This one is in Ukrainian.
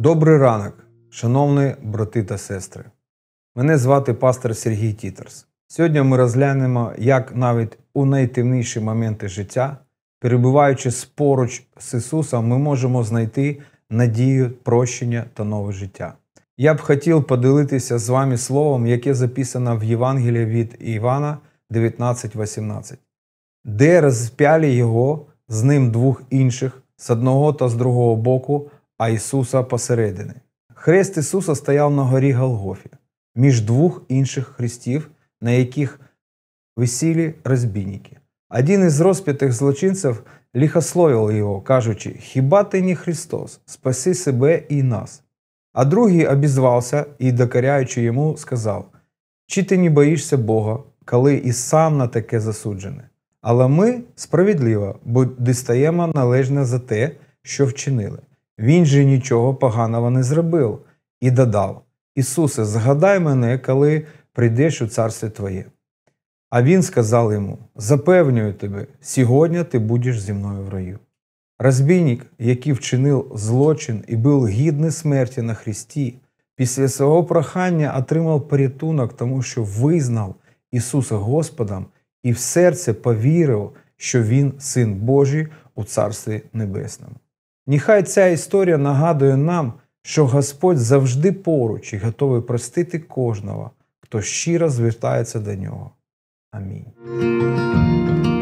Добрий ранок, шановні брати та сестри. Мене звати пастор Сергій Тітарс. Сьогодні ми розглянемо, як навіть у найтемніші моменти життя, перебуваючи поруч з Ісусом, ми можемо знайти надію, прощення та нове життя. Я б хотів поділитися з вами словом, яке записано в Євангелії від Івана 19:18. Де розп'яли його, з ним двох інших, з одного та з другого боку, а Ісуса посередині. Хрест Ісуса стояв на горі Голгофі, між двох інших хрестів, на яких висіли розбійники. Один із розп'ятих злочинців лихословив його, кажучи: «Хіба ти не Христос? Спаси себе і нас». А другий обізвався і, докоряючи йому, сказав: «Чи ти не боїшся Бога, коли і сам на таке засуджений? Але ми справедливо, бо дістаємо належне за те, що вчинили. Він же нічого поганого не зробив». І додав: «Ісусе, згадай мене, коли прийдеш у царстві Твоє». А він сказав йому: «Запевнюю тебе, сьогодні ти будеш зі мною в раю». Розбійник, який вчинив злочин і був гідний смерті на хресті, після свого прохання отримав порятунок, тому що визнав Ісуса Господом і в серце повірив, що Він – Син Божий у Царстві Небесному. Нехай ця історія нагадує нам, що Господь завжди поруч і готовий простити кожного, хто щиро звертається до Нього. Амінь.